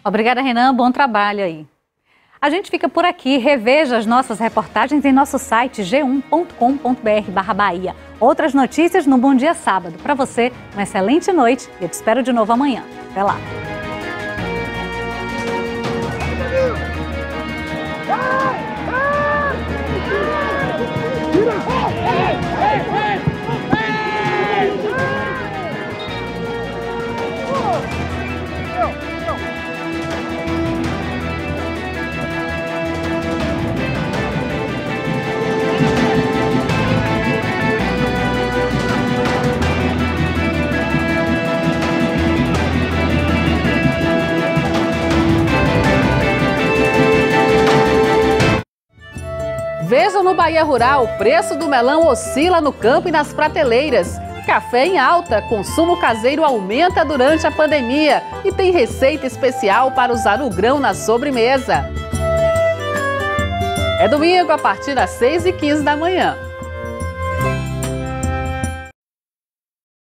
Obrigada, Renan. Bom trabalho aí. A gente fica por aqui. Reveja as nossas reportagens em nosso site g1.com.br/Bahia. Outras notícias no Bom Dia Sábado. Para você, uma excelente noite e eu te espero de novo amanhã. Até lá. Veja no Bahia Rural, o preço do melão oscila no campo e nas prateleiras. Café em alta, consumo caseiro aumenta durante a pandemia e tem receita especial para usar o grão na sobremesa. É domingo a partir das 6h15 da manhã.